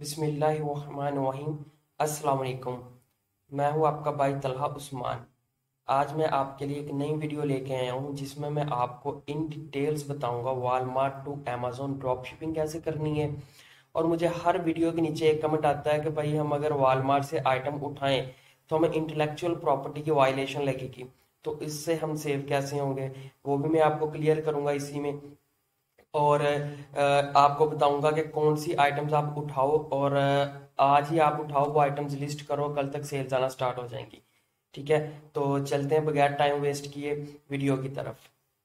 बिस्मिल्लाहिर्रहमानिर्रहीम। अस्सलाम वालेकुम। मैं हूं आपका भाई तलहा उस्मान। आज मैं आपके लिए एक नई वीडियो लेके आया हूं जिसमें मैं आपको इन डिटेल्स बताऊंगा Walmart to Amazon drop shipping कैसे करनी है। और मुझे हर वीडियो के नीचे एक कमेंट आता है कि भाई हम अगर वॉलमार्ट से आइटम उठाएं तो हमें इंटेलेक्चुअल प्रॉपर्टी की वायलेशन लगेगी, तो इससे हम सेव कैसे होंगे वो भी मैं आपको क्लियर करूंगा इसी में। और आपको बताऊंगा कि कौन सी आइटम्स आप उठाओ, और आज ही आप उठाओ वो आइटम्स लिस्ट करो, कल तक सेल्स आना स्टार्ट हो जाएंगी। ठीक है, तो चलते हैं बगैर टाइम वेस्ट किए वीडियो की तरफ।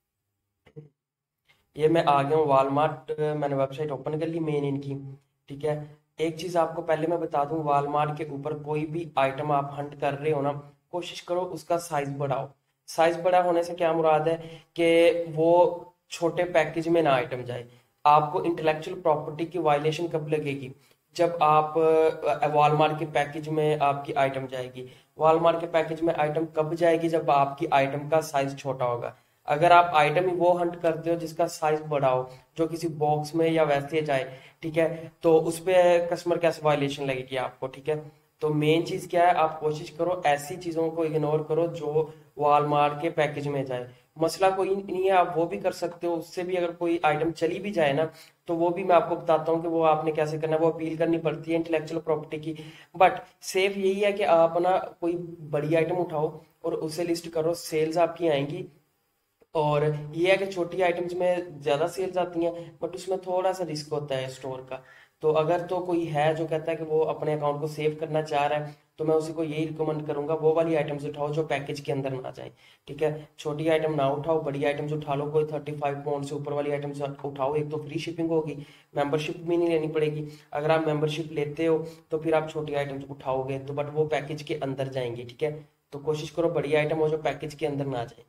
ये मैं आ गया हूँ वॉलमार्ट, मैंने वेबसाइट ओपन कर ली मेन इनकी। ठीक है, एक चीज़ आपको पहले मैं बता दूं, वॉलमार्ट के ऊपर कोई भी आइटम आप हंट कर रहे हो ना, कोशिश करो उसका साइज बढ़ाओ। साइज बड़ा होने से क्या मुराद है कि वो छोटे पैकेज में ना आइटम जाए। आपको इंटेलेक्चुअल प्रॉपर्टी की वायलेशन कब लगेगी? जब आप वॉलमार्ट के पैकेज में आपकी आइटम जाएगी। वॉलमार्ट के पैकेज में आइटम कब जाएगी? जब आपकी आइटम का साइज छोटा होगा। अगर आप आइटम ही वो हंट करते हो जिसका साइज बड़ा हो, जो किसी बॉक्स में या वैसे जाए, ठीक है, तो उस पे कस्टमर कैसे वायलेशन लगेगी आपको? ठीक है, तो मेन चीज क्या है, आप कोशिश करो ऐसी चीजों को इग्नोर करो जो वॉलमार्ट के पैकेज में जाए। मसला कोई नहीं है, आप वो भी कर सकते हो। उससे भी अगर कोई आइटम चली भी जाए ना, तो वो भी मैं आपको बताता हूँ कि वो आपने कैसे करना है। वो अपील करनी पड़ती है इंटेलेक्चुअल प्रॉपर्टी की। बट सेफ यही है कि आप ना कोई बड़ी आइटम उठाओ और उसे लिस्ट करो, सेल्स आपकी आएंगी। और ये है कि छोटी आइटम्स में ज्यादा सेल्स आती हैं, बट उसमें थोड़ा सा रिस्क होता है स्टोर का। तो अगर तो कोई है जो कहता है कि वो अपने अकाउंट को सेव करना चाह रहा है, तो मैं उसी को यही रिकमेंड करूंगा, वो वाली आइटम्स उठाओ जो पैकेज के अंदर ना जाए। ठीक है, छोटी आइटम ना उठाओ, बड़ी आइटम्स उठा लो। कोई 35 पाउंड से ऊपर वाली आइटम्स उठाओ, एक तो फ्री शिपिंग होगी, मेंबरशिप भी नहीं लेनी पड़ेगी। अगर आप मेंबरशिप लेते हो तो फिर आप छोटी आइटम्स उठाओगे तो बट वो पैकेज के अंदर जाएंगी। ठीक है, तो कोशिश करो बड़ी आइटम हो जो पैकेज के अंदर ना जाए।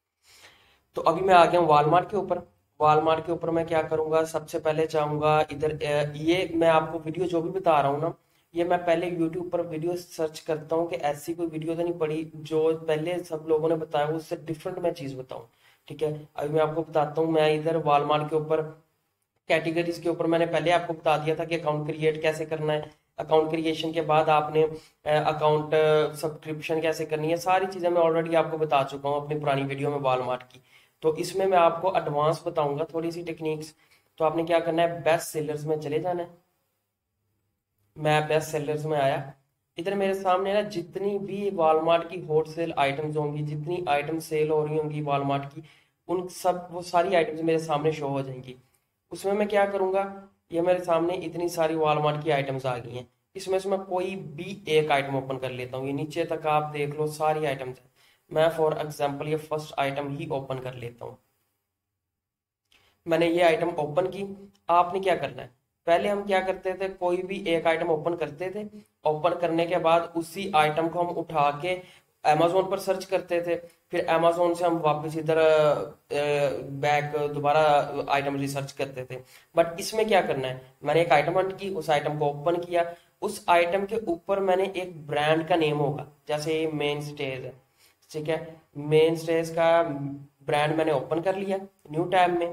तो अभी मैं आ गया हूँ वॉलमार्ट के ऊपर। वॉलमार्ट के ऊपर मैं क्या करूंगा, सबसे पहले जाऊंगा इधर। ये मैं आपको वीडियो जो भी बता रहा हूँ ना, ये मैं पहले यूट्यूब पर वीडियो सर्च करता हूँ कि ऐसी कोई वीडियो तो नहीं पड़ी जो पहले सब लोगों ने बताया हो, उससे डिफरेंट मैं चीज बताऊँ। ठीक है, अभी मैं आपको बताता हूँ। मैं इधर वॉलमार्ट के ऊपर कैटेगरीज के ऊपर मैंने पहले आपको बता दिया था कि अकाउंट क्रिएट कैसे करना है। अकाउंट क्रिएशन के बाद आपने अकाउंट सब्सक्रिप्शन कैसे करनी है, सारी चीजें मैं ऑलरेडी आपको बता चुका हूँ अपनी पुरानी वीडियो में वॉलमार्ट की। तो इसमें मैं आपको एडवांस बताऊंगा थोड़ी सी टेक्निक्स। तो आपने क्या करना है, बेस्ट सेलर्स में चले जाना है। मैं बेस्ट सेलर्स में आया। इधर मेरे सामने ना जितनी भी वॉलमार्ट की होलसेल आइटम्स होंगी, जितनी आइटम सेल हो रही होंगी वॉलमार्ट की, उन सब वो सारी आइटम्स मेरे सामने शो हो जाएंगी। उसमें मैं क्या करूंगा, ये मेरे सामने इतनी सारी वॉलमार्ट की आइटम्स आ गई हैं। इसमें से मैं कोई भी एक आइटम ओपन कर लेता हूँ। ये नीचे तक आप देख लो, सारी आइटम्स हैं। मैं फॉर एग्जांपल ये फर्स्ट आइटम ही ओपन कर लेता हूँ। मैंने ये आइटम ओपन की। आपने क्या करना है, पहले हम क्या करते थे, कोई भी एक आइटम ओपन करते थे। ओपन करने के बाद उसी आइटम को हम उठा के अमेजोन पर सर्च करते थे। फिर अमेजोन से हम वापस इधर बैक दोबारा आइटम रिसर्च करते थे। बट इसमें क्या करना है, मैंने एक आइटम हंट की, उस आइटम को ओपन किया। उस आइटम के ऊपर मैंने एक ब्रांड का नेम होगा, जैसे मेन स्टेज है। ठीक है, मेन स्टेज का ब्रांड मैंने ओपन कर लिया न्यू टैब में।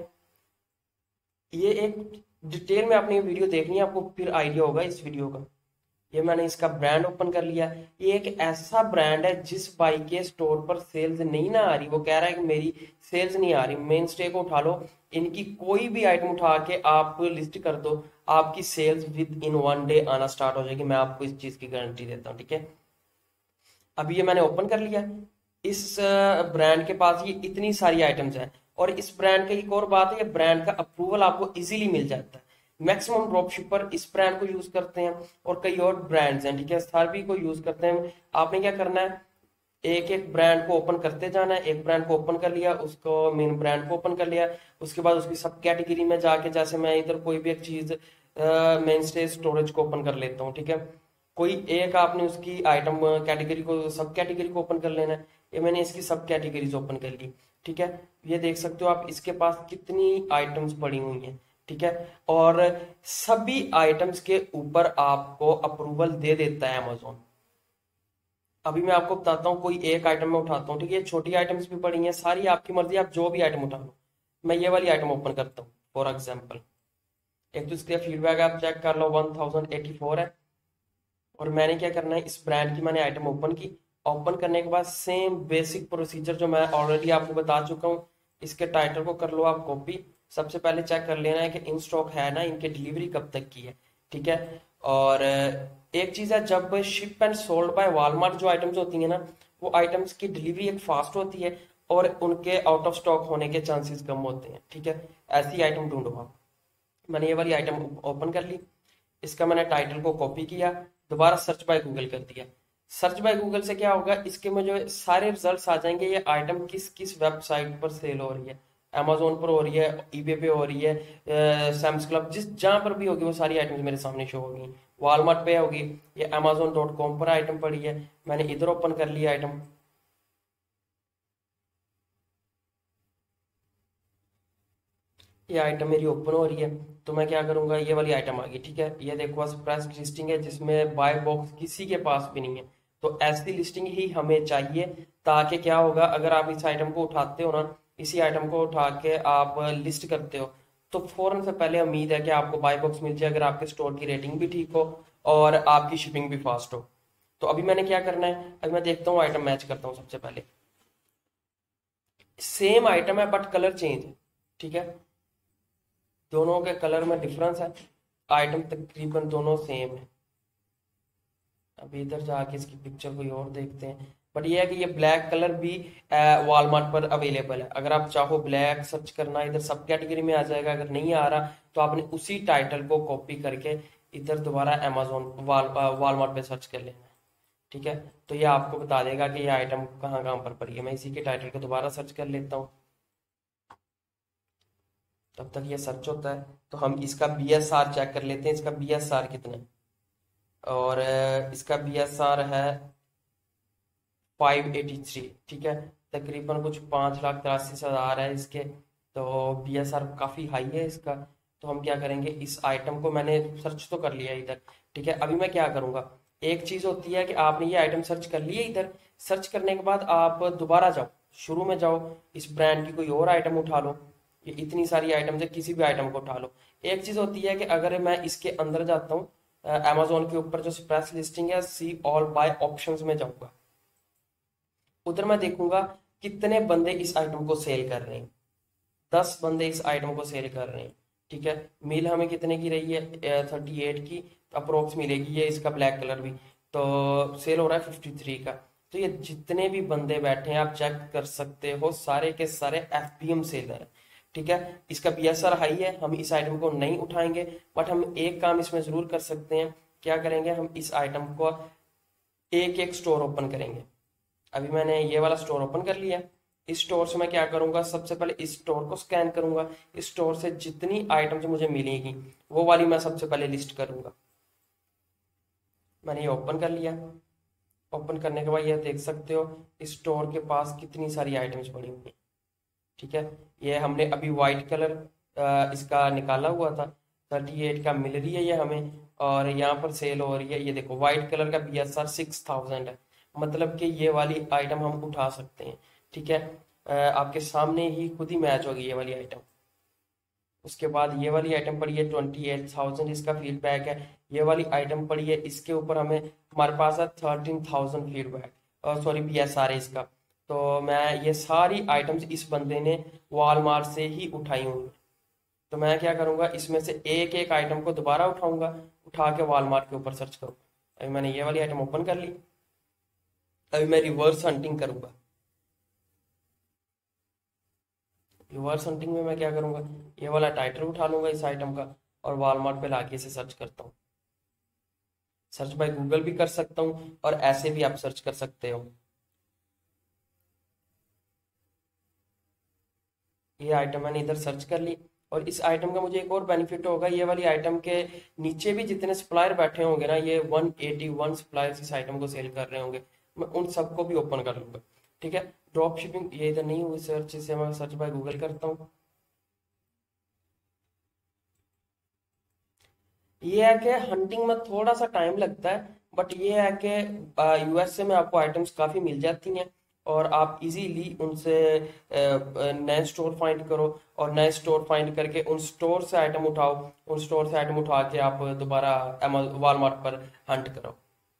ये एक डिटेल में आपने ये वीडियो देखनी है, आपको फिर आइडिया होगा इस वीडियो का। ये मैंने इसका ब्रांड ओपन कर लिया। ये एक ऐसा ब्रांड है जिस भाई के स्टोर पर सेल्स नहीं ना आ रही, वो कह रहा है कि मेरी सेल्स नहीं आ रही। मेन स्टे को उठा लो, इनकी कोई भी आइटम उठा के आप लिस्ट कर दो, आपकी सेल्स विद इन 1 डे आना स्टार्ट हो जाएगी। मैं आपको इस चीज की गारंटी देता हूँ। ठीक है, अभी ये मैंने ओपन कर लिया। इस ब्रांड के पास ये इतनी सारी आइटम्स हैं। और इस ब्रांड का एक और बात है, ये ब्रांड का अप्रूवल आपको इजीली मिल जाता है। मैक्सिमम ड्रॉप शिपर इस ब्रांड को यूज करते हैं, और कई और ब्रांड्स हैं। ठीक है, सभी को यूज करते हैं। आपने क्या करना है, एक एक ब्रांड को ओपन करते जाना है। एक ब्रांड को ओपन कर लिया, उसको मेन ब्रांड को ओपन कर लिया। उसके बाद उसकी सब कैटेगरी में जाके, जैसे मैं इधर कोई भी एक चीज मेन स्टेज स्टोरेज को ओपन कर लेता हूँ। ठीक है, कोई एक आपने उसकी आइटम कैटेगरी को, सब कैटेगरी को ओपन कर लेना है। ये मैंने इसकी सब कैटेगरीज ओपन कर ली। ठीक है, ये देख सकते हो आप, इसके पास कितनी आइटम्स पड़ी हुई हैं। ठीक है, और सभी आइटम्स के ऊपर आपको अप्रूवल दे देता है अमेजोन। अभी मैं आपको बताता हूँ, कोई एक आइटम में उठाता हूँ। ठीक है, छोटी आइटम्स भी पड़ी हैं, सारी आपकी मर्जी, आप जो भी आइटम उठा लो। मैं ये वाली आइटम ओपन करता हूँ फॉर एग्जाम्पल। एक तो इसका फीडबैक आप चेक कर लो 1084 है। और मैंने क्या करना है, इस ब्रांड की मैंने आइटम ओपन की। ओपन करने के बाद सेम बेसिक प्रोसीजर जो मैं ऑलरेडी आपको बता चुका हूँ, इसके टाइटल को कर लो आप कॉपी। सबसे पहले चेक कर लेना है कि इन स्टॉक है ना, इनकी डिलीवरी कब तक की है, ठीक है। और एक चीज है, जब ship and sold by Walmart जो आइटम्स होती है ना, वो आइटम्स की डिलीवरी एक फास्ट होती है और उनके आउट ऑफ स्टॉक होने के चांसेस कम होते हैं, ठीक है। ऐसी आइटम ढूंढो आप। मैंने ये वाली आइटम ओपन कर ली। इसका मैंने टाइटल को कॉपी किया, दोबारा सर्च बाय गूगल कर दिया। सर्च बाय गूगल से क्या होगा, इसके मुझे सारे रिजल्ट्स आ जाएंगे, ये आइटम किस किस वेबसाइट पर सेल हो रही है। अमेजोन पर हो रही है, ईबे पे हो रही है, सैम्स क्लब, जिस जहां पर भी होगी वो सारी आइटम्स मेरे सामने शो होगी। वॉलमार्ट पे होगी, ये amazon.com पर आइटम पड़ी है, मैंने इधर ओपन कर लिया आइटम। ये आइटम मेरी ओपन हो रही है, तो मैं क्या करूंगा, ये वाली आइटम आ गई, ठीक है। ये देखो प्रेस लिस्टिंग है जिसमें बाय बॉक्स किसी के पास भी नहीं है। तो ऐसी लिस्टिंग ही हमें चाहिए, ताकि क्या होगा, अगर आप इस आइटम को उठाते हो ना, इसी आइटम को उठा के आप लिस्ट करते हो, तो फौरन से पहले उम्मीद है कि आपको बाय बॉक्स मिल जाए, अगर आपके स्टोर की रेटिंग भी ठीक हो और आपकी शिपिंग भी फास्ट हो। तो अभी मैंने क्या करना है, अभी मैं देखता हूँ, आइटम मैच करता हूँ सबसे पहले। सेम आइटम है बट कलर चेंज है, ठीक है। दोनों के कलर में डिफरेंस है, आइटम तकरीबन दोनों सेम है। अभी इधर जाके इसकी पिक्चर कोई और देखते हैं। बट ये है कि ये ब्लैक कलर भी वॉलमार्ट पर अवेलेबल है। अगर आप चाहो ब्लैक सर्च करना, इधर सब कैटेगरी में आ जाएगा। अगर नहीं आ रहा तो आपने उसी टाइटल को कॉपी करके इधर दोबारा अमेजोन वॉलमार्ट पे सर्च कर लेना है, ठीक है। तो ये आपको बता देगा कि ये आइटम कहाँ कहाँ पर पड़ी है। मैं इसी के टाइटल को दोबारा सर्च कर लेता हूँ, तब तक ये सर्च होता है। तो हम इसका BSR चेक कर लेते हैं, इसका BSR कितना है। और इसका BSR है 583, ठीक है। तकरीबन कुछ 5,83,000 है इसके। तो BSR काफ़ी हाई है इसका। तो हम क्या करेंगे, इस आइटम को मैंने सर्च तो कर लिया इधर, ठीक है। अभी मैं क्या करूँगा, एक चीज़ होती है कि आपने ये आइटम सर्च कर लिए इधर, सर्च करने के बाद आप दोबारा जाओ, शुरू में जाओ, इस ब्रांड की कोई और आइटम उठा लो। ये इतनी सारी आइटम है, किसी भी आइटम को उठा लो। एक चीज़ होती है कि अगर मैं इसके अंदर जाता हूँ, अमेजोन के ऊपर जो स्प्रेस लिस्टिंग है, सी ऑल बाय ऑप्शंस में जाऊंगा, उधर मैं देखूंगा कितने बंदे इस आइटम को सेल कर रहे हैं। 10 बंदे इस आइटम को सेल कर रहे हैं, ठीक है। मील हमें कितने की रही है, 38 की अप्रोक्स मिलेगी। ये इसका ब्लैक कलर भी तो सेल हो रहा है 53 का। तो ये जितने भी बंदे बैठे हैं आप चेक कर सकते हो, सारे के सारे FBM सेलर है, ठीक है। इसका BSR हाई है, हम इस आइटम को नहीं उठाएंगे। बट हम एक काम इसमें जरूर कर सकते हैं, क्या करेंगे, हम इस आइटम को एक एक स्टोर ओपन करेंगे। अभी मैंने ये वाला स्टोर ओपन कर लिया। इस स्टोर से मैं क्या करूंगा, सबसे पहले इस स्टोर को स्कैन करूंगा। इस स्टोर से जितनी आइटम्स मुझे मिलेगी वो वाली मैं सबसे पहले लिस्ट करूंगा। मैंने ये ओपन कर लिया। ओपन करने के बाद ये देख सकते हो इस स्टोर के पास कितनी सारी आइटम्स पड़ी हुई हैं, ठीक है। ये हमने अभी वाइट कलर इसका निकाला हुआ था, 38 का मिल रही है ये हमें। और यहाँ पर सेल हो रही है, ये देखो वाइट कलर का BSR 6000 है। मतलब कि ये वाली आइटम हम उठा सकते हैं, ठीक है। आपके सामने ही खुद ही मैच होगी ये वाली आइटम। उसके बाद ये वाली आइटम पड़ी है 28,000, इसका फीडबैक है। ये वाली आइटम पड़ी है, इसके ऊपर हमारे पास है 13,000 फीडबैक, सॉरी BSR है इसका। तो मैं ये सारी आइटम्स इस बंदे ने वॉलमार्ट से ही उठाई हुई हैं। तो मैं क्या करूंगा, इसमें से एक एक आइटम को दोबारा उठाऊंगा, उठा के वॉलमार्ट के ऊपर सर्च करूंगा। अभी मैंने ये वाली आइटम ओपन कर ली। अभी मैं रिवर्स हंटिंग करूंगा। रिवर्स हंटिंग में मैं क्या करूंगा, ये वाला टाइटल उठा लूंगा इस आइटम का और वॉलमार्ट पे लाके इसे सर्च करता हूँ। सर्च बाय गूगल भी कर सकता हूँ और ऐसे भी आप सर्च कर सकते हो। ये आइटम मैंने इधर सर्च कर ली। और इस आइटम का मुझे एक और बेनिफिट होगा, ये वाली आइटम के नीचे भी जितने सप्लायर बैठे होंगे ना, ये 181 सप्लायर्स इस आइटम को सेल कर रहे होंगे, मैं उन सबको भी ओपन कर लूंगा, ठीक है। ड्रॉप शिपिंग ये इधर नहीं हुई सर्च से, मैं सर्च बाय गूगल करता हूँ। ये है कि हंटिंग में थोड़ा सा टाइम लगता है, बट ये है कि US से में आपको आइटम्स काफ़ी मिल जाती हैं। और आप इजीली उनसे नए स्टोर फाइंड करो, और नए स्टोर फाइंड करके उन स्टोर से आइटम उठाओ, उन स्टोर से आइटम उठा के आप दोबारा वॉलमार्ट पर हंट करो।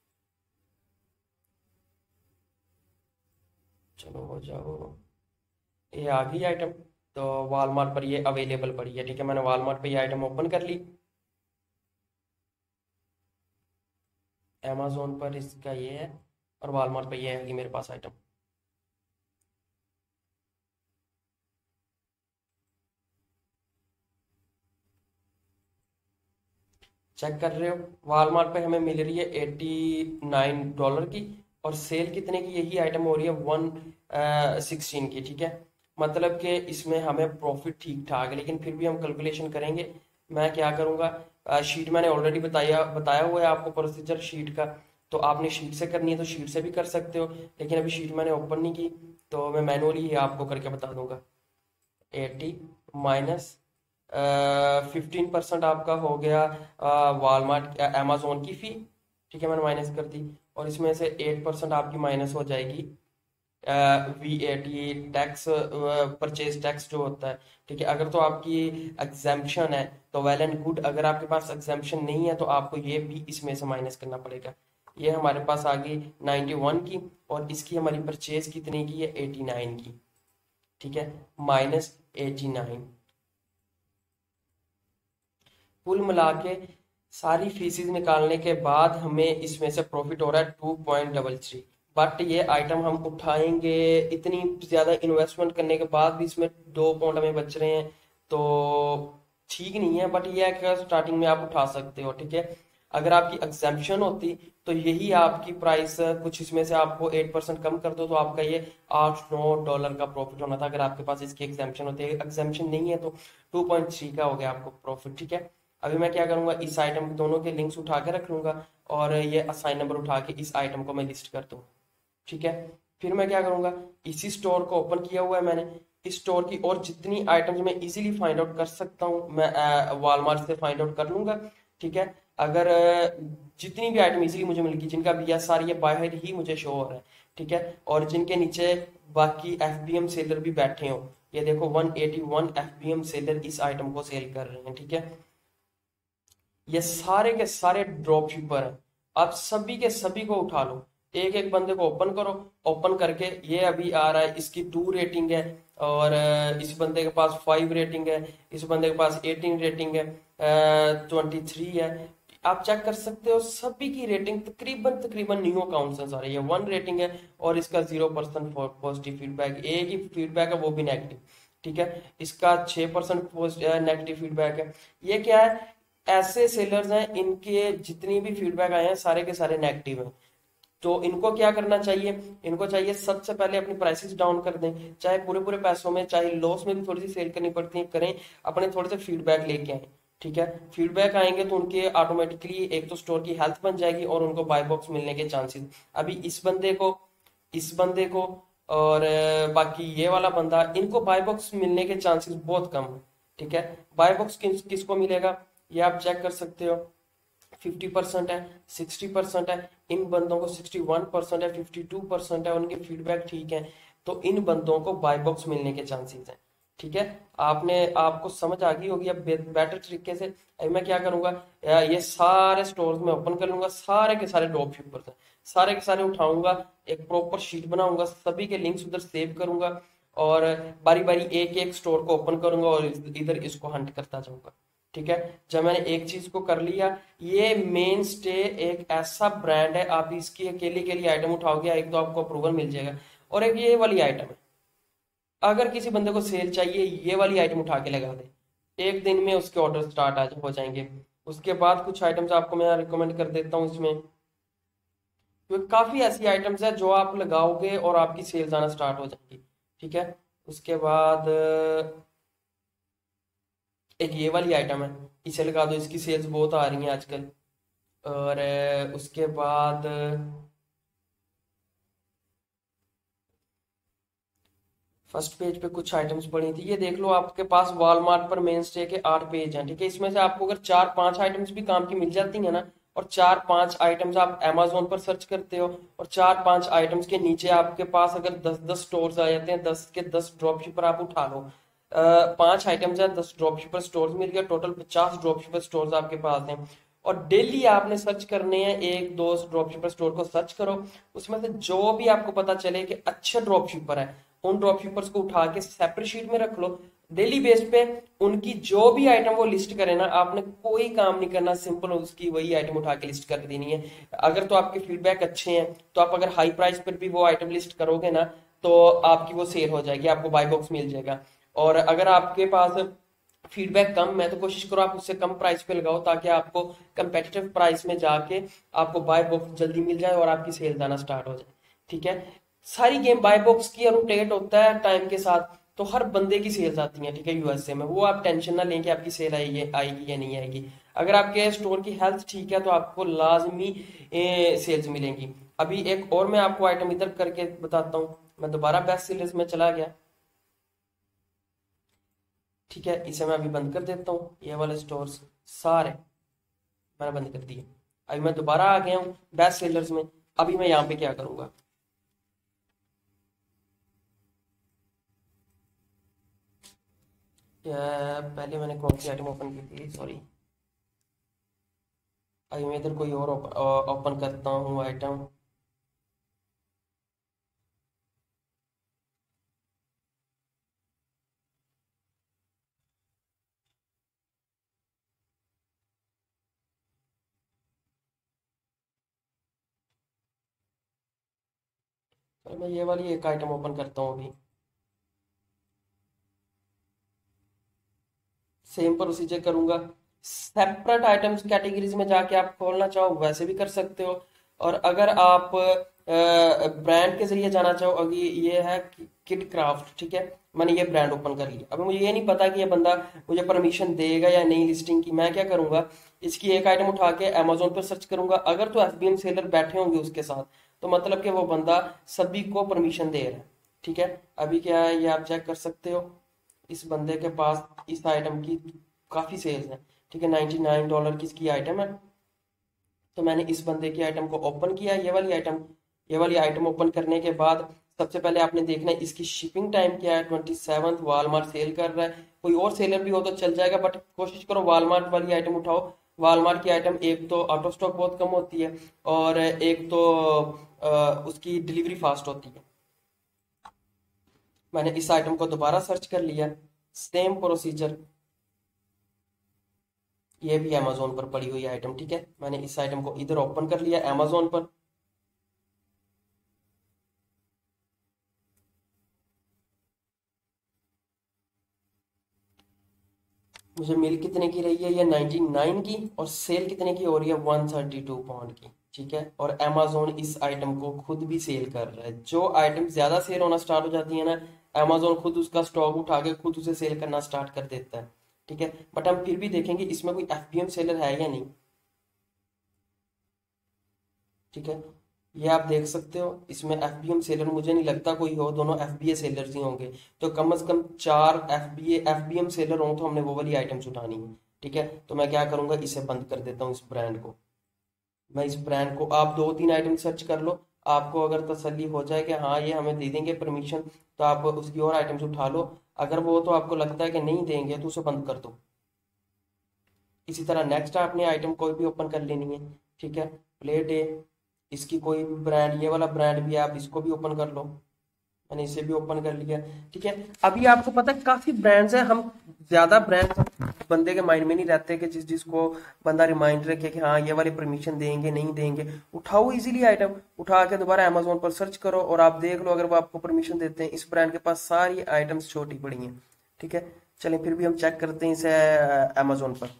चलो हो जाओ, ये आ गई आइटम। तो वॉलमार्ट पर ये अवेलेबल पड़ी है, ठीक है, मैंने वॉलमार्ट पे ये आइटम ओपन कर ली। अमेजोन पर इसका ये है, और वॉलमार्ट पे ये है कि मेरे पास आइटम। चेक कर रहे हो, वॉलमार्ट पे हमें मिल रही है $89 की, और सेल कितने की यही आइटम हो रही है 116 की, ठीक है। मतलब कि इसमें हमें प्रॉफिट ठीक ठाक है, लेकिन फिर भी हम कैलकुलेशन करेंगे। मैं क्या करूँगा, शीट मैंने ऑलरेडी बताया बताया हुआ है आपको प्रोसीजर शीट का। तो आपने शीट से करनी है तो शीट से भी कर सकते हो, लेकिन अभी शीट मैंने ओपन नहीं की, तो मैं मैनुअली ही आपको करके बता दूंगा। 80 माइनस 15% आपका हो गया वॉलमार्ट अमेजोन की फी, ठीक है, मैंने माइनस कर दी। और इसमें से 8% आपकी माइनस हो जाएगी VAT टैक्स, परचेज टैक्स जो होता है, ठीक है। अगर तो आपकी एग्जाम्पशन है तो वेल एंड गुड, अगर आपके पास एग्जाम्पशन नहीं है तो आपको ये भी इसमें से माइनस करना पड़ेगा। ये हमारे पास आ गई 91 की, और इसकी हमारी परचेज कितने की है 89 की, ठीक है, -89। कुल मिला के सारी फीसिस निकालने के बाद हमें इसमें से प्रॉफिट हो रहा है 2.33। बट ये आइटम हम उठाएंगे, इतनी ज्यादा इन्वेस्टमेंट करने के बाद भी इसमें 2 पॉइंट हमें बच रहे हैं, तो ठीक नहीं है। बट ये है कि स्टार्टिंग में आप उठा सकते हो, ठीक है। अगर आपकी एग्जाम्पशन होती तो यही आपकी प्राइस, कुछ इसमें से आपको 8% कम कर दो तो आपका ये $8-9 का प्रॉफिट होना था, अगर आपके पास इसकी एग्जाम्पशन होती है। एग्जाम्पशन नहीं है तो 2.3 का हो गया आपको प्रॉफिट, ठीक है। अभी मैं क्या करूंगा, इस आइटम दोनों के लिंक्स उठा के रख लूंगा, और ये असाइन नंबर उठा के इस आइटम को मैं लिस्ट कर दूँ, ठीक है। फिर मैं क्या करूंगा, इसी स्टोर को ओपन किया हुआ है मैंने, इस स्टोर की और जितनी आइटम्स मैं इजीली फाइंड आउट कर सकता हूँ मैं वॉलमार्ट से फाइंड आउट कर लूंगा, ठीक है। अगर जितनी भी आइटम इजीली मुझे मिलेगी, जिनका BSR ये बाहर ही मुझे शो हो रहा है, ठीक है, और जिनके नीचे बाकी FBM सेलर भी बैठे हो, ये देखो 181 FBM सेलर इस आइटम को सेल कर रहे हैं, ठीक है। ये सारे के सारे ड्रॉप शिपर हैं, आप सभी के सभी को उठा लो, एक एक बंदे को ओपन करो। ओपन करके ये अभी आ रहा है, इसकी 2 रेटिंग है, और इस बंदे के पास 5 रेटिंग है, इस बंदे के पास 18 रेटिंग है, 23 है। आप चेक कर सकते हो सभी की रेटिंग तकरीबन तकरीबन न्यू अकाउंट्स हैं सारे। ये 1 रेटिंग है, और इसका 0% पॉजिटिव फीडबैक, एक ही फीडबैक है वो भी नेगेटिव, ठीक है। इसका 6% नेगेटिव फीडबैक है। ये क्या है, ऐसे सेलर्स हैं इनके जितनी भी फीडबैक आए हैं सारे के सारे नेगेटिव हैं। तो इनको क्या करना चाहिए, इनको चाहिए सबसे पहले अपनी प्राइसेस डाउन कर दें, चाहे पूरे पूरे पैसों में, चाहे लॉस में भी थोड़ी सी सेल करनी पड़ती है, करें, अपने थोड़े से फीडबैक लेके आए, ठीक है। फीडबैक आएंगे तो उनके ऑटोमेटिकली एक तो स्टोर की हेल्थ बन जाएगी, और उनको बाय बॉक्स मिलने के चांसेस। अभी इस बंदे को और बाकी ये वाला बंदा, इनको बाय बॉक्स मिलने के चांसेस बहुत कम है, ठीक है। बाय बॉक्स किसको मिलेगा ये आप चेक कर सकते हो, 50% है, 60% है, इन बंदों को 61% है, 52% है, उनके फीडबैक ठीक है, तो इन बंदों को बाय बॉक्स मिलने के चांसेस हैं, ठीक है। आपको समझ आ गई होगी अब बेटर तरीके से। अभी मैं क्या करूंगा, ये सारे स्टोर्स में ओपन कर लूंगा, सारे के सारे ड्रॉप शिपर्स हैं, सारे के सारे उठाऊंगा, एक प्रॉपर शीट बनाऊंगा, सभी के लिंक्स उधर सेव करूंगा, और बारी बारी एक एक स्टोर को ओपन करूंगा, और इधर इसको हंट करता जाऊंगा, ठीक है। जब मैंने एक चीज को कर लिया, ये मेन स्टे एक ऐसा ब्रांड है, आप इसकी अकेले के लिए आइटम उठाओगे, एक तो आपको अप्रूवल मिल जाएगा, और एक ये वाली आइटम है, अगर किसी बंदे को सेल चाहिए ये वाली आइटम उठा के लगा दे, एक दिन में उसके ऑर्डर स्टार्ट हो जाएंगे। उसके बाद कुछ आइटम्स आपको मैं रिकमेंड कर देता हूँ इसमें, क्योंकि काफी ऐसी आइटम्स है जो आप लगाओगे और आपकी सेल्स आना स्टार्ट हो जाएंगी, ठीक है। उसके बाद एक ये वाली आइटम है, इसे लगा दो, इसकी सेल्स बहुत आ रही हैं आजकल। और उसके बाद फर्स्ट पेज पे कुछ आइटम्स पड़ी थी, ये देख लो, आपके पास वॉलमार्ट पर मेन स्टे के 8 पेज हैं, ठीक है। इसमें से आपको अगर 4-5 आइटम्स भी काम की मिल जाती है ना, और 4-5 आइटम्स आप अमेजोन पर सर्च करते हो, और 4-5 आइटम्स के नीचे आपके पास अगर 10-10 स्टोर्स आ जाते हैं, 10 के 10 ड्रॉप शिपर आप उठा लो, 5 आइटम्स है, 10 ड्रॉप शिपर स्टोर्स मिल गया, टोटल 50 ड्रॉप शिपर स्टोर्स आपके पास हैं। और डेली आपने सर्च करने हैं, एक दो ड्रॉप शिपर स्टोर को सर्च करो, उसमें से जो भी आपको पता चले कि अच्छे ड्रॉप शिपर है, उन ड्रॉप शिपर्स को उठा के सेपरेट शीट में रख लो। डेली बेस पे उनकी जो भी आइटम वो लिस्ट करे ना, आपने कोई काम नहीं करना, सिंपल उसकी वही आइटम उठा के लिस्ट कर देनी है। अगर तो आपके फीडबैक अच्छे हैं, तो आप अगर हाई प्राइस पर भी वो आइटम लिस्ट करोगे ना, तो आपकी वो सेल हो जाएगी, आपको बाय बॉक्स मिल जाएगा। और अगर आपके पास फीडबैक कम है, तो कोशिश करो आप उससे कम प्राइस पे लगाओ, ताकि आपको कंपेटिटिव प्राइस में जाके आपको बाय बॉक्स जल्दी मिल जाए और आपकी सेल जाना स्टार्ट हो जाए। ठीक है, सारी गेम बाय बॉक्स की रोटेट होता है टाइम के साथ, तो हर बंदे की सेल्स आती हैं। ठीक है, यूएसए में, वो आप टेंशन ना लें कि आपकी सेल आएगी आएगी या नहीं आएगी। अगर आपके स्टोर की हेल्थ ठीक है, तो आपको लाजमी सेल्स मिलेंगी। अभी एक और मैं आपको आइटम इधर करके बताता हूँ। मैं दोबारा बेस्ट सेलर्स में चला गया। ठीक है, इसे मैं अभी बंद कर देता हूँ, ये वाले स्टोर्स सारे मैंने बंद कर दिए। अभी मैं दोबारा आ गया हूँ बेस्ट सेलर्स में। अभी मैं यहाँ पे क्या करूंगा, पहले मैंने कौन सी आइटम ओपन की थी, सॉरी। अभी मैं इधर कोई और ओपन करता हूँ आइटम। चलो मैं ये वाली एक आइटम ओपन करता हूँ अभी। सेम प्रोसीजर करूंगा। सेपरेट आइटम्स कैटेगरीज में जाके आप खोलना चाहो वैसे भी कर सकते हो, और अगर आप ब्रांड के जरिए जाना चाहो, अगर ये है किड क्राफ्ट, ठीक है, मैंने ये ब्रांड ओपन कर लिया। अभी मुझे ये नहीं पता कि ये बंदा मुझे परमिशन देगा या नहीं लिस्टिंग की। मैं क्या करूंगा, इसकी एक आइटम उठा के अमेजोन पर सर्च करूंगा, अगर तो एफबीएम सेलर बैठे होंगे उसके साथ, तो मतलब कि वो बंदा सभी को परमिशन दे रहा है। ठीक है, अभी क्या है ये आप चेक कर सकते हो, इस बंदे के पास इस आइटम की काफी सेल्स है। ठीक है, $99 की इसकी आइटम है। तो मैंने इस बंदे की आइटम को ओपन किया, ये वाली आइटम ओपन करने के बाद सबसे पहले आपने देखना है इसकी शिपिंग टाइम क्या है। 27th वालमार्ट सेल कर रहा है। कोई और सेलर भी हो तो चल जाएगा, बट कोशिश करो वालमार्ट वाली आइटम उठाओ। वालमार्ट की आइटम एक तो आउट ऑफ स्टॉक बहुत कम होती है, और एक तो उसकी डिलीवरी फास्ट होती है। मैंने इस आइटम को दोबारा सर्च कर लिया, सेम प्रोसीजर। ये भी अमेजोन पर पड़ी हुई आइटम। ठीक है, मैंने इस आइटम को इधर ओपन कर लिया अमेजोन पर। मुझे मिल कितने की रही है, ये 99 की, और सेल कितने की हो रही है, 132 पाउंड की। ठीक है, और अमेजोन इस आइटम को खुद भी सेल कर रहा है। जो आइटम ज्यादा सेल होना स्टार्ट हो जाती है ना, अमेजोन खुद उसका स्टॉक उठा के खुद उसे सेल करना स्टार्ट कर देता है। ठीक है, बट हम फिर भी देखेंगे इसमें कोई एफबीएम सेलर है या नहीं। ठीक है, ये आप देख सकते हो, इसमें एफबीएम सेलर मुझे नहीं लगता कोई हो, दोनों एफबीए सेलर्स ही होंगे। तो कम से कम 4 एफबीएम सेलर हों, तो हमने वो वाली आइटम्स उठानी है। ठीक है, तो मैं क्या करूंगा, इसे बंद कर देता हूँ, इस ब्रांड को। मैं इस ब्रांड को, आप 2-3 आइटम सर्च कर लो, आपको अगर तसल्ली हो जाए कि हाँ ये हमें दे देंगे परमिशन, तो आप उसकी और आइटम्स उठा लो। अगर वो तो आपको लगता है कि नहीं देंगे, तो उसे बंद कर दो। इसी तरह नेक्स्ट आपने आइटम कोई भी ओपन कर लेनी है। ठीक है, प्लेट है, इसकी कोई भी ब्रांड, ये वाला ब्रांड भी है, आप इसको भी ओपन कर लो। मैंने इसे भी ओपन कर लिया। ठीक है, अभी आपको पता है काफी ब्रांड्स हैं, हम ज्यादा ब्रांड बंदे के माइंड में नहीं रहते कि जिसको बंदा रिमाइंड रखे कि हाँ ये वाली परमिशन देंगे नहीं देंगे। उठाओ इजीली आइटम, उठा के दोबारा अमेजोन पर सर्च करो, और आप देख लो अगर वो आपको परमिशन देते हैं। इस ब्रांड के पास सारी आइटम्स छोटी पड़ी हैं। ठीक है, चलें फिर भी हम चेक करते हैं इसे अमेजोन पर।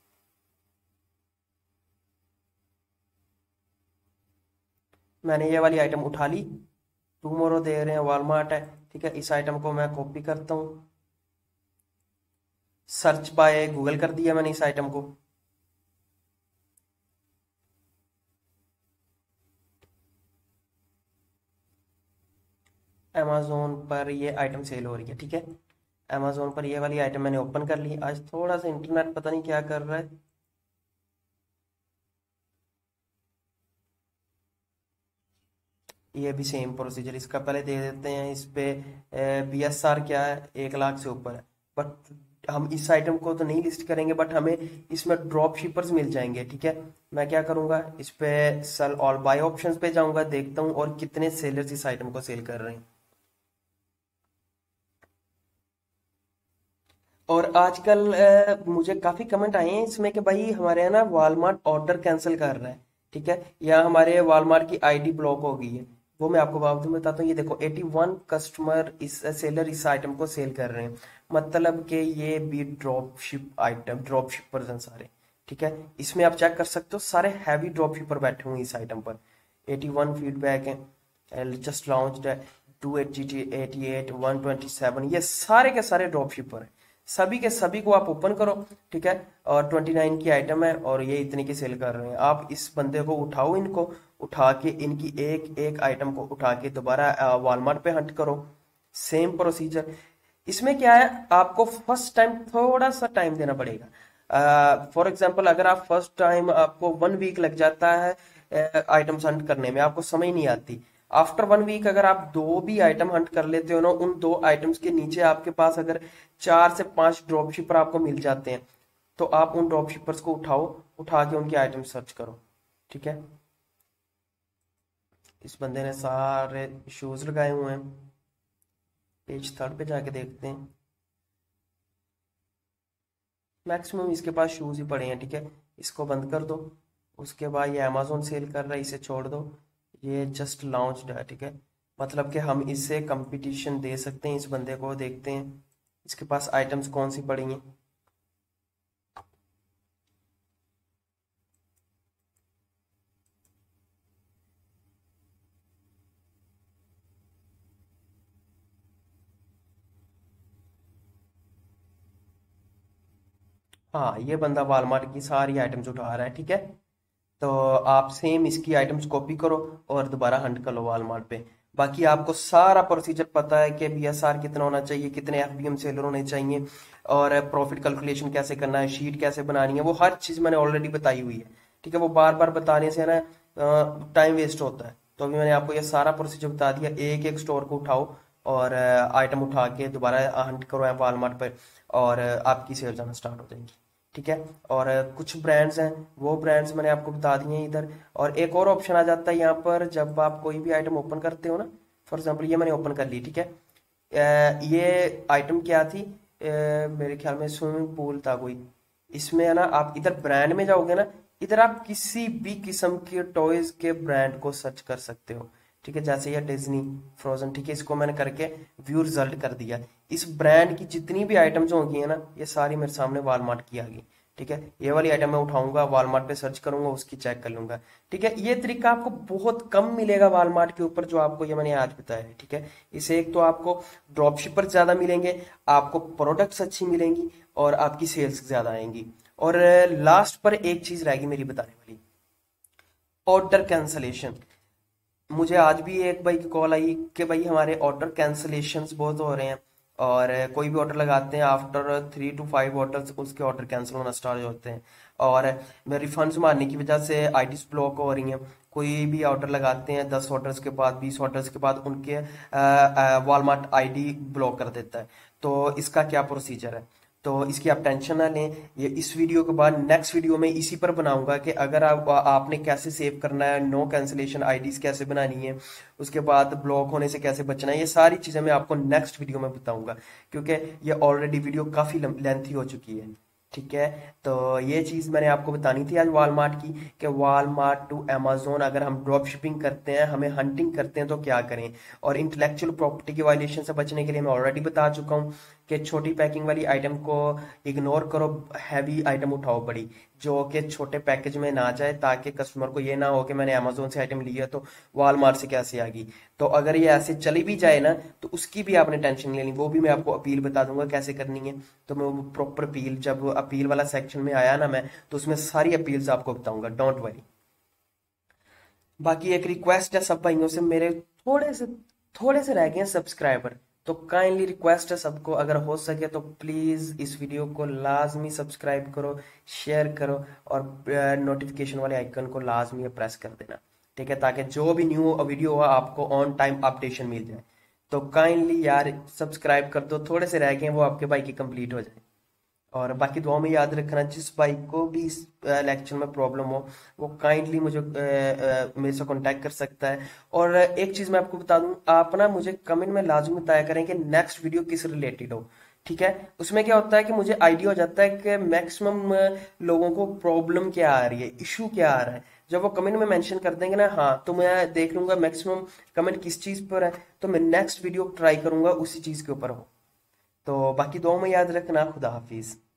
मैंने ये वाली आइटम उठा ली, टूमोरो दे रहे हैं, वॉलमार्ट है। ठीक है, इस आइटम को मैं कॉपी करता हूँ, सर्च बाय गूगल कर दिया मैंने इस आइटम को। अमेजोन पर ये आइटम सेल हो रही है। ठीक है, अमेजोन पर ये वाली आइटम मैंने ओपन कर ली। आज थोड़ा सा इंटरनेट पता नहीं क्या कर रहा है। ये भी सेम प्रोसीजर, इसका पहले दे देते हैं। इस पे BSR क्या है, 1 लाख से ऊपर है। बट हम इस आइटम को तो नहीं लिस्ट करेंगे, बट हमें इसमें ड्रॉप शिपर्स मिल जाएंगे, ठीक है। मैं क्या करूंगा, इस पे सेल ऑल बाय ऑप्शंस पे जाऊंगा, देखता हूँ और कितने सेलर्स इस आइटम को सेल कर रहे हैं। और आजकल मुझे काफी कमेंट आए हैं इसमें कि भाई हमारे यहाँ ना वॉलमार्ट ऑर्डर कैंसिल कर रहा है, ठीक है, या हमारे वॉलमार्ट की आईडी ब्लॉक हो गई है। वो मैं आपको बात बताता हूँ। ये देखो 81 कस्टमर इस सेलर इस आइटम को सेल कर रहे हैं, मतलब कि ये भी drop ship item, drop shippers हैं सारे, ठीक है। इसमें आप चेक कर सकते हो सारे हैवी ड्रॉप शिपर बैठे हुए हैं इस आइटम पर। 81 फीडबैक है, जस्ट लॉन्च्ड है, 288, 127, ये सारे के सारे ड्रॉप शिपर है। सभी के सभी को आप ओपन करो, ठीक है। और 29 की आइटम है और ये इतने की सेल कर रहे हैं। आप इस बंदे को उठाओ, इनको उठा के इनकी एक एक आइटम को उठा के दोबारा वॉलमार्ट पे हंट करो। Same procedure. इसमें क्या है, आपको फर्स्ट टाइम थोड़ा सा टाइम देना पड़ेगा। फॉर एग्जाम्पल अगर आप फर्स्ट टाइम, आपको 1 वीक लग जाता है आइटम्स हंट करने में, आपको समझ नहीं आती। आफ्टर 1 वीक अगर आप 2 भी आइटम हंट कर लेते हो ना, उन 2 आइटम्स के नीचे आपके पास अगर 4 से 5 ड्रॉप शिपर आपको मिल जाते हैं, तो आप उन ड्रॉप शिपर्स को उठाओ, उठा के उनके आइटम सर्च करो, ठीक है। इस बंदे ने सारे शूज लगाए हुए हैं। पेज 3 पे जाके देखते हैं। मैक्सिमम इसके पास शूज ही पड़े हैं, ठीक है। इसको बंद कर दो। उसके बाद ये अमेजोन सेल कर रहा है, इसे छोड़ दो। ये जस्ट लॉन्च्ड है, ठीक है। मतलब कि हम इससे कंपटीशन दे सकते हैं इस बंदे को। देखते हैं इसके पास आइटम्स कौन सी पड़ी हैं। हाँ, ये बंदा वॉलमार्ट की सारी आइटम्स उठा रहा है, ठीक है। तो आप सेम इसकी आइटम्स कॉपी करो और दोबारा हंट कर लो वॉलमार्ट पे। बाकी आपको सारा प्रोसीजर पता है कि BSR कितना होना चाहिए, कितने FBM सेलर होने चाहिए, और प्रॉफिट कैलकुलेशन कैसे करना है, शीट कैसे बनानी है, वो हर चीज़ मैंने ऑलरेडी बताई हुई है, ठीक है। वो बार बार बताने से ना टाइम वेस्ट होता है। तो अभी मैंने आपको ये सारा प्रोसीजर बता दिया। एक एक स्टोर को उठाओ और आइटम उठा के दोबारा हंट करो वॉलमार्ट पर, और आपकी सेल जाना स्टार्ट हो जाएंगी, ठीक है। और कुछ ब्रांड्स हैं, वो ब्रांड्स मैंने आपको बता दिए हैं इधर। और एक और ऑप्शन आ जाता है यहाँ पर, जब आप कोई भी आइटम ओपन करते हो ना, फॉर एग्जांपल ये मैंने ओपन कर ली, ठीक है। ये आइटम क्या थी, मेरे ख्याल में स्विमिंग पूल था कोई। इसमें है ना, आप इधर ब्रांड में जाओगे ना, इधर आप किसी भी किस्म के टॉयज के ब्रांड को सर्च कर सकते हो, ठीक है। जैसे ये डिज्नी, फ्रोजन, ठीक है। इसको मैंने करके व्यू रिजल्ट कर दिया। इस ब्रांड की जितनी भी आइटम्स होंगी है ना, ये सारी मेरे सामने वॉलमार्ट की आ गई, ठीक है। ये वाली आइटम मैं उठाऊंगा, वॉलमार्ट पे सर्च करूंगा, उसकी चेक कर लूंगा, ठीक है। ये तरीका आपको बहुत कम मिलेगा वॉलमार्ट के ऊपर, जो आपको ये मैंने आज बताया है, ठीक है। इसे एक तो आपको ड्रॉप शिपर ज्यादा मिलेंगे, आपको प्रोडक्ट्स अच्छी मिलेंगी, और आपकी सेल्स ज्यादा आएंगी। और लास्ट पर एक चीज रहेगी मेरी बताने वाली, ऑर्डर कैंसलेशन। मुझे आज भी एक भाई की कॉल आई कि भाई हमारे ऑर्डर कैंसलेशंस बहुत हो रहे हैं, और कोई भी ऑर्डर लगाते हैं आफ्टर 3 to 5 ऑर्डर्स उसके ऑर्डर कैंसिल होना स्टार्ट होते हैं, और रिफंड्स मारने की वजह से आईडीज ब्लॉक हो रही हैं। कोई भी ऑर्डर लगाते हैं 10 ऑर्डर्स के बाद, 20 ऑर्डर्स के बाद उनके वॉलमार्ट आईडी ब्लॉक कर देता है। तो इसका क्या प्रोसीजर है, तो इसकी आप टेंशन ना लें। ये इस वीडियो के बाद नेक्स्ट वीडियो में इसी पर बनाऊंगा कि अगर आपने कैसे सेव करना है, नो कैंसिलेशन आईडीज कैसे बनानी है, उसके बाद ब्लॉक होने से कैसे बचना है, ये सारी चीजें मैं आपको नेक्स्ट वीडियो में बताऊंगा, क्योंकि ये ऑलरेडी वीडियो काफी लेंथी हो चुकी है, ठीक है। तो ये चीज मैंने आपको बतानी थी आज वॉलमार्ट की, कि वॉलमार्ट टू अमेजोन अगर हम ड्रॉप शिपिंग करते हैं, हमें हंटिंग करते हैं, तो क्या करें। और इंटेलेक्चुअल प्रॉपर्टी की वायलेशन से बचने के लिए मैं ऑलरेडी बता चुका हूँ कि छोटी पैकिंग वाली आइटम को इग्नोर करो, हैवी आइटम उठाओ बड़ी, जो कि छोटे पैकेज में ना जाए, ताकि कस्टमर को ये ना हो कि मैंने अमेजोन से आइटम लिया तो वॉलमार्ट से कैसे आ गई। तो अगर ये ऐसे चली भी जाए ना, तो उसकी भी आपने टेंशन लेनी, वो भी मैं आपको अपील बता दूंगा कैसे करनी है। तो मैं वो प्रॉपर अपील, जब अपील वाला सेक्शन में आया ना मैं, तो उसमें सारी अपील्स आपको बताऊंगा, डोंट वरी। बाकी एक रिक्वेस्ट है सब भाइयों से, मेरे थोड़े से रह गए हैं सब्सक्राइबर, तो काइंडली रिक्वेस्ट है सबको, अगर हो सके तो प्लीज इस वीडियो को लाजमी सब्सक्राइब करो, शेयर करो, और नोटिफिकेशन वाले आइकन को लाजमी प्रेस कर देना, ठीक है, ताकि जो भी न्यू वीडियो हो आपको ऑन टाइम अपडेशन मिल जाए। तो काइंडली यार सब्सक्राइब कर दो, थोड़े से रह गए हैं वो आपके भाई की कंप्लीट हो जाए। और बाकी दुआ में याद रखना, जिस भाई को भी इस लेक्चर में प्रॉब्लम हो वो काइंडली मुझे मेरे से कांटेक्ट कर सकता है। और एक चीज मैं आपको बता दूं, आप ना मुझे कमेंट में लाजमी बताया करें कि नेक्स्ट वीडियो किस रिलेटेड हो। ठीक है, उसमें क्या होता है कि मुझे आइडिया हो जाता है कि मैक्सिमम लोगों को प्रॉब्लम क्या आ रही है, इशू क्या आ रहा है। जब वो कमेंट में मेंशन कर देंगे ना, हाँ, तो मैं देख लूंगा मैक्सिमम कमेंट किस चीज पर है, तो मैं नेक्स्ट वीडियो ट्राई करूंगा उसी चीज के ऊपर हो। तो बाकी दुआ में याद रखना। खुदा हाफिज।